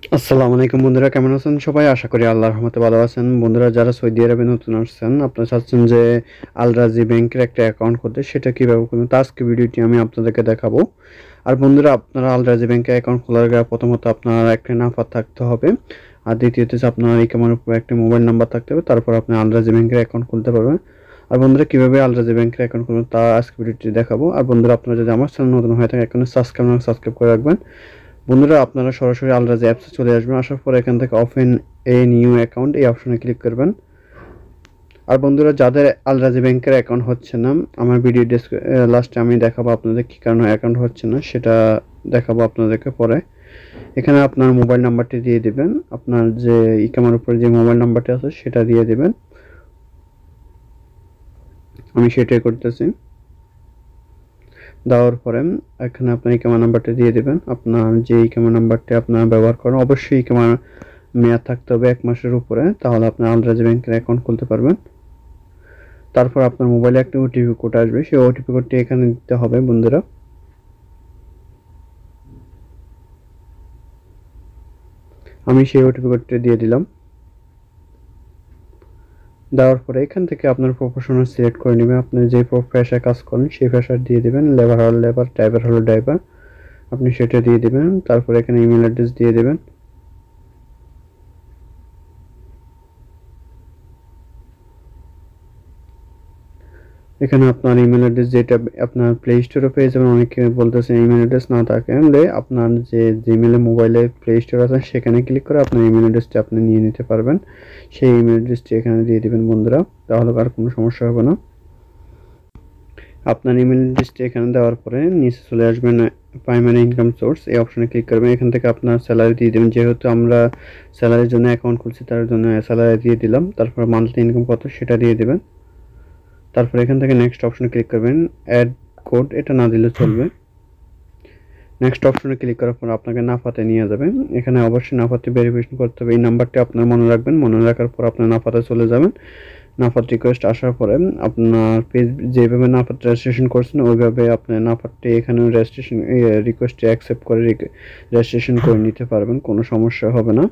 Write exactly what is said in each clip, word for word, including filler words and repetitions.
আসসালামু আলাইকুম বন্ধুরা, কেমন আছেন সবাই? আশা করি আল্লাহর রহমতে ভালো আছেন। বন্ধুরা, যারা সৌদি আরবে নতুন আসছেন, আপনারা চাচ্ছেন যে আল রাজি ব্যাংকের একটা অ্যাকাউন্ট করতে, সেটা কিভাবে করবেন, তা আজকে ভিডিওটি আমি আপনাদেরকে দেখাবো। আর বন্ধুরা, আপনারা আল রাজি ব্যাংকে অ্যাকাউন্ট খোলার আগে প্রথমত আপনার একটা নাম্বার থাকতে হবে, আর দ্বিতীয়ত হচ্ছে আপনার ইকামার উপর একটা মোবাইল নাম্বার থাকতে হবে। তারপর আপনি আল রাজি ব্যাংকের অ্যাকাউন্ট খুলতে পারবেন। আর বন্ধুরা, কিভাবে আল রাজি ব্যাংকের অ্যাকাউন্ট করবেন তা আজকে ভিডিওটি দেখাবো। আর বন্ধুরা, আপনারা যদি আমার চ্যানেল নতুন হয়ে থাকে এখানে সাবস্ক্রাইব সাবস্ক্রাইব করে রাখবেন। বন্ধুরা, আপনারা সরাসরি আল রাজি অ্যাপসে চলে আসবেন। আসার পর এখান থেকে ওপেন এ নিউ অ্যাকাউন্ট এই অপশনে ক্লিক করবেন। আর বন্ধুরা, যাদের আল রাজি ব্যাংকের অ্যাকাউন্ট হচ্ছে না, আমার ভিডিও ডেস্ক লাস্টে আমি দেখাবো আপনাদের কী কারণে অ্যাকাউন্ট হচ্ছে না, সেটা দেখাবো আপনাদেরকে পরে। এখানে আপনার মোবাইল নাম্বারটি দিয়ে দিবেন, আপনার যে ইকামার উপরে যে মোবাইল নাম্বারটি আছে সেটা দিয়ে দিবেন। আমি সেটাই করতেছি। দেওয়ার পরে এখানে আপনার ইকামা নাম্বারটা দিয়ে দেবেন। আপনার যে ইকামা নাম্বারটি আপনারা ব্যবহার করেন, অবশ্যই ইকামা মেয়াদ থাকতে হবে এক মাসের উপরে, তাহলে আপনি আল রাজি ব্যাংকের অ্যাকাউন্ট খুলতে পারবেন। তারপর আপনার মোবাইলে একটা ওটিপি কোড আসবে, সেই ওটিপি কোডটি এখানে দিতে হবে বন্ধুরা। আমি সেই ওটিপি কোডটি দিয়ে দিলাম। দেওয়ার পরে এখান থেকে আপনার প্রফেশনাল সিলেক্ট করে নেবেন। আপনি যে পেশায় কাজ করেন সেই পেশার দিয়ে দেবেন। লেবার হলো লেবার, ড্রাইভার হলো ড্রাইভার, আপনি সেটা দিয়ে দেবেন। তারপরে এখানে ইমেল অ্যাড্রেস দিয়ে দেবেন। এখানে আপনার ইমেল অ্যাড্রেস যেটা আপনার প্লে স্টোরে পেয়ে যাবেন। অনেকে বলতেছে ইমেল অ্যাড্রেস না থাকলে আপনার যে জিমেলে মোবাইলে প্লে স্টোর আছে সেখানে ক্লিক করে আপনার ইমেল অ্যাড্রেসটি আপনি নিয়ে নিতে পারবেন। সেই ইমেল অ্যাড্রেসটি এখানে দিয়ে দেবেন বন্ধুরা, তাহলে আর কোনো সমস্যা হবে না। আপনার ইমেল অ্যাড্রেসটি এখানে দেওয়ার পরে নিচে চলে আসবেন প্রাইমারি ইনকাম সোর্স, এই অপশনে ক্লিক করবেন। এখান থেকে আপনার স্যালারি দিয়ে দেবেন, যেহেতু আমরা স্যালারির জন্য অ্যাকাউন্ট খুলছি তার জন্য স্যালারি দিয়ে দিলাম। তারপর মান্থলি ইনকাম কত সেটা দিয়ে দেবেন। তারপর এখান থেকে নেক্সট অপশনে ক্লিক করবেন। অ্যাড কোড এটা না দিলে চলবে। নেক্সট অপশনে ক্লিক করার পর আপনাকে নাফাতে নিয়ে যাবেন। এখানে অবশ্যই নাফাতে ভেরিফিকেশন করতে হবে। এই নাম্বারটি আপনার মনে রাখবেন। মনে রাখার পর আপনার নাফাতে চলে যাবেন। নাফাত রিকোয়েস্ট আসার পরে আপনার পেজ যেভাবে নাফাত রেজিস্ট্রেশন করছেন ওইভাবে আপনার নাফাতটি এখানে রেজিস্ট্রেশন রিকোয়েস্টটি অ্যাকসেপ্ট করে রেজিস্ট্রেশন করে নিতে পারবেন, কোনো সমস্যা হবে না।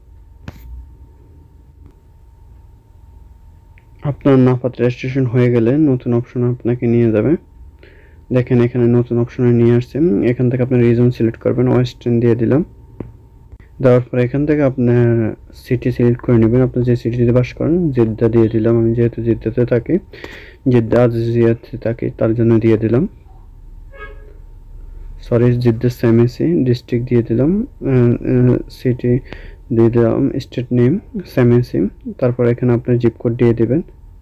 আপনার নাফাত রেজিস্ট্রেশন হয়ে গেলে নতুন অপশন আপনাকে নিয়ে যাবে। দেখেন এখানে নতুন অপশনে নিয়ে আসছে। এখান থেকে আপনার রিজন সিলেক্ট করবেন, ওয়েস্টার্ন দিয়ে দিলাম। দেওয়ার পরে এখান থেকে আপনার সিটি সিলেক্ট করে নেবেন। আপনি যে সিটিতে বাস করেন, জেদ্দা দিয়ে দিলাম। আমি যেহেতু জেদ্দাতে থাকি, জেদ্দা আজিজিয়াতে থাকি, তার জন্য দিয়ে দিলাম। Sorry, Jeddah সেমেসি। ডিস্ট্রিক্ট দিয়ে দিলাম, সিটি দিয়ে দিলাম, স্টেট নেম সেমেসি। তারপর এখানে আপনার জিপ কোড দিয়ে দেবেন।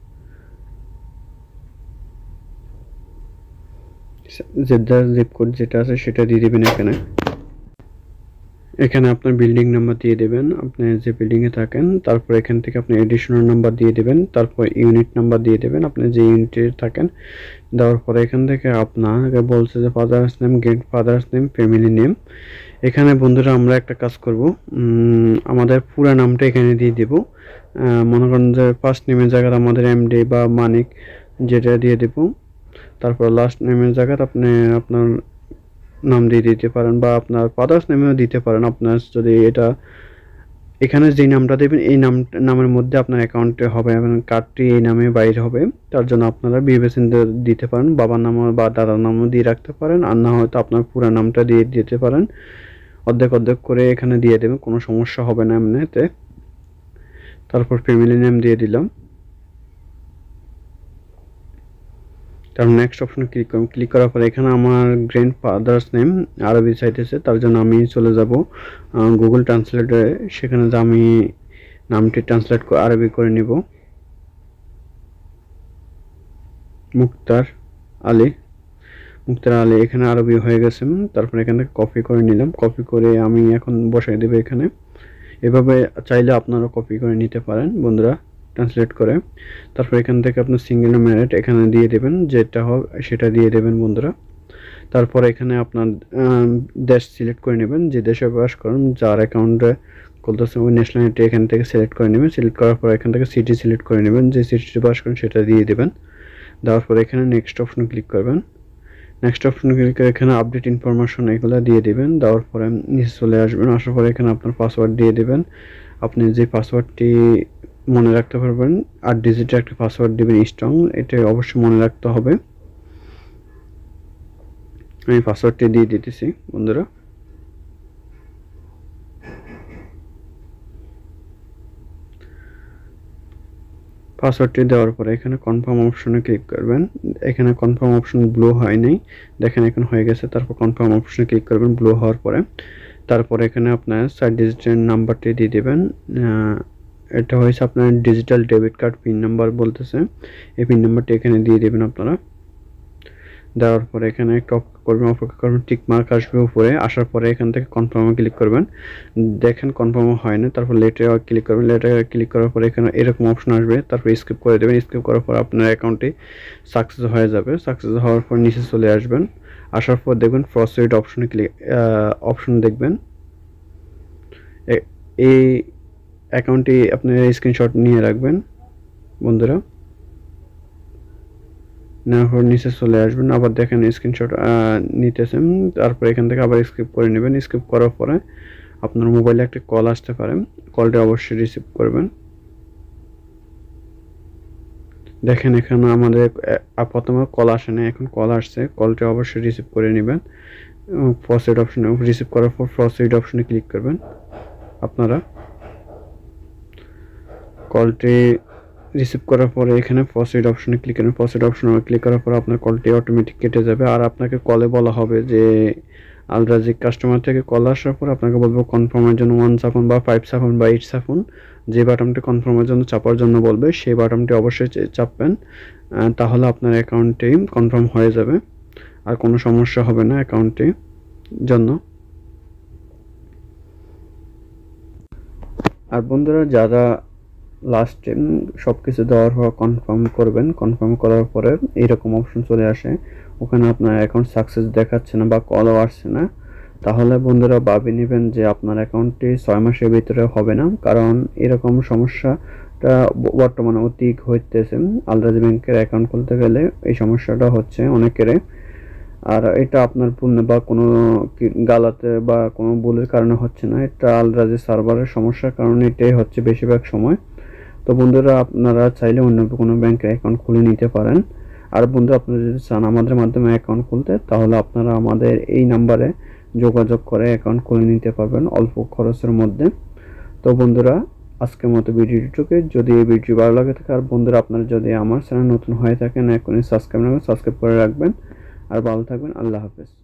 জেদ্দার জিপ কোড যেটা আছে সেটা দিয়ে দেবেন এখানে। এখানে আপনার বিল্ডিং নাম্বার দিয়ে দেবেন, আপনি যে বিল্ডিংয়ে থাকেন। তারপর এখান থেকে আপনি এডিশনাল নাম্বার দিয়ে দেবেন। তারপর ইউনিট নাম্বার দিয়ে দেবেন, আপনি যে ইউনিটে থাকেন। দেওয়ার পরে এখান থেকে আপনাকে বলছে যে father's name, great father's name, family name. এখানে বন্ধুরা আমরা একটা কাজ করব, আমাদের পুরো নামটা এখানে দিয়ে দেব। মনে করেন যে ফার্স্ট নেমের জায়গায় আমাদের এমডি বা মানিক যেটা দিয়ে দেব। তারপর লাস্ট নেমের জায়গায় আপনি আপনার নাম দিয়ে দিতে পারেন, বা আপনার ফাদার্স নেমেও দিতে পারেন। আপনার যদি এটা এখানে যে নামটা দেবেন এই নাম নামের মধ্যে আপনার অ্যাকাউন্টে হবে এবং কার্ডটি এই নামে বাইর হবে, তার জন্য আপনারা বিবেচনা দিতে পারেন। বাবার নামও বা দাদার নামও দিয়ে রাখতে পারেন, আর না হয়তো আপনার পুরো নামটা দিয়ে দিতে পারেন। অর্ধেক অর্ধেক করে এখানে দিয়ে দেবেন, কোনো সমস্যা হবে না এমনিতে। তারপর ফ্যামিলি নেম দিয়ে দিলাম। তারপর নেক্সট অপশনে ক্লিক করুন। ক্লিক করার পরে এখানে আমার গ্র্যান্ড ফাদার্স নেম আরবি চাইতেছে, তার জন্য আমি চলে যাব গুগল ট্রান্সলেটরে। সেখানে যে আমি নামটি ট্রান্সলেট আরবি করে নিব। মুক্তার আলী, মুক্তার আলী এখানে আরবি হয়ে গেছে। তারপর এখান থেকে কপি করে নিলাম। কপি করে আমি এখন বসাই দেবো এখানে। এভাবে চাইলে আপনারা কপি করে নিতে পারেন বন্ধুরা, ট্রান্সলেট করে। তারপর এখান থেকে আপনার সিঙ্গেল ম্যারেট এখানে দিয়ে দেবেন, যেটা হবে সেটা দিয়ে দেবেন বন্ধুরা। তারপর এখানে আপনার দেশ সিলেক্ট করে নেবেন, যে দেশে বাস করেন, যার অ্যাকাউন্টে খুলতেছে ওই ন্যাশনালিটি এখান থেকে সিলেক্ট করে নেবেন। সিলেক্ট করার পর এখান থেকে সিটি সিলেক্ট করে নেবেন, যে সিটিতে বাস করেন সেটা দিয়ে দেবেন। দেওয়ার পর এখানে নেক্সট অপশনে ক্লিক করবেন। নেক্সট অপশন ক্লিক করে এখানে আপডেট ইনফরমেশন এগুলো দিয়ে দিবেন। দেওয়ার পরে নিচে চলে আসবেন, আসার পরে এখানে আপনার পাসওয়ার্ড দিয়ে দিবেন। আপনি যে পাসওয়ার্ডটি মনে রাখতে পারবেন, আট ডিজিটের একটা পাসওয়ার্ড দিবেন স্ট্রং, এটা অবশ্যই মনে রাখতে হবে। আমি পাসওয়ার্ডটি দিয়ে দিতেছি বন্ধুরা। পাসওয়ার্ডটি দেওয়ার পরে এখানে কনফার্ম অপশনে ক্লিক করবেন। এখানে কনফার্ম অপশন ব্লু হয় নাই, দেখেন এখন হয়ে গেছে। তারপর কনফার্ম অপশনে ক্লিক করবেন ব্লু হওয়ার পরে। তারপরে এখানে আপনার চার ডিজিটের নাম্বারটি দিয়ে দেবেন। এটা হয়েছে আপনার digital debit card pin number বলতেছে, এই পিন নাম্বারটি এখানে দিয়ে দেবেন আপনারা। দেওয়ার পরে এখানে একটু অপেক্ষা করবেন, অপেক্ষা করবেন, টিক মার্ক আসবে উপরে। আসার পরে এখান থেকে কনফার্মে ক্লিক করবেন। দেখেন কনফার্ম হয় না, তারপর লেটারে ক্লিক করবেন। লেটারে ক্লিক করার পরে এখানে এরকম অপশন আসবে, তারপর স্কিপ করে দেবেন। স্কিপ করার পর আপনার অ্যাকাউন্টটি সাকসেস হয়ে যাবে। সাকসেস হওয়ার পর নিচে চলে আসবেন। আসার পর দেখবেন প্রসিড অপশনে ক্লিক অপশন দেখবেন। এই অ্যাকাউন্টটি আপনার স্ক্রিনশট নিয়ে রাখবেন বন্ধুরা। নেওয়ার পর নিচে চলে আসবেন, আবার দেখেন স্ক্রিনশট নিতেছেন। তারপর এখান থেকে আবার স্কিপ করে নেবেন। স্কিপ করার পরে আপনার মোবাইলে একটা কল আসতে পারে, কলটা অবশ্যই রিসিভ করবেন। দেখেন এখানে আমাদের প্রথমে কল আসে না, এখন কল আসছে, কলটা অবশ্যই রিসিভ করে নেবেন। প্রসিড অপশনে রিসিভ করার পর প্রসিড অপশনে ক্লিক করবেন আপনারা। কলটি রিসিভ করার পরে এখানে প্রসিড অপশনে ক্লিক করবেন। প্রসিড অপশনে ক্লিক করার পর আপনার কলটি অটোমেটিক কেটে যাবে। আর আপনাকে কলে বলা হবে যে আলরাজিক কাস্টমার থেকে কল আসার পর আপনাকে বলবো কনফার্মের জন্য ওয়ান চাপুন বা ফাইভ চাপুন বা এইট চাপুন। যে বাটনটি কনফার্মের জন্য চাপার জন্য বলবে সেই বাটনটি অবশ্যই চাপবেন, তাহলে আপনার অ্যাকাউন্টটি কনফার্ম হয়ে যাবে, আর কোনো সমস্যা হবে না অ্যাকাউন্টটির জন্য। আর বন্ধুরা যারা লাস্টে সব কিছু দেওয়ার পর কনফার্ম করবেন, কনফার্ম করার পরে এইরকম অপশন চলে আসে, ওখানে আপনার অ্যাকাউন্ট সাকসেস দেখাচ্ছে না বা কলও আসছে না, তাহলে বন্ধুরা ভাবে নেবেন যে আপনার অ্যাকাউন্টটি ছয় মাসের ভিতরে হবে না। কারণ এরকম সমস্যাটা বর্তমানে অতি হইতেছে, আলরাজি ব্যাংকের অ্যাকাউন্ট খুলতে গেলে এই সমস্যাটা হচ্ছে অনেকেরই। আর এটা আপনার ভুল বা কোনো গালাতে বা কোনো ভুলের কারণে হচ্ছে না, এটা আলরাজি সার্ভারের সমস্যার কারণে এটাই হচ্ছে বেশিরভাগ সময়। তো বন্ধুরা আপনারা চাইলে অন্য কোনো ব্যাংকে অ্যাকাউন্ট খুলে নিতে পারেন। আর বন্ধুরা আপনারা যদি চান আমাদের মাধ্যমে অ্যাকাউন্ট খুলতে, তাহলে আপনারা আমাদের এই নাম্বারে যোগাযোগ করে অ্যাকাউন্ট খুলে নিতে পারবেন অল্প খরচের মধ্যে। তো বন্ধুরা আজকের মতো ভিডিওটিকে, যদি এই ভিডিও ভালো লাগে থাকে, আর বন্ধুরা আপনারা যদি আমার চ্যানেল নতুন হয়ে থাকেন এখনই সাবস্ক্রাইব না সাবস্ক্রাইব করে রাখবেন। আর ভালো থাকবেন, আল্লাহ হাফেজ।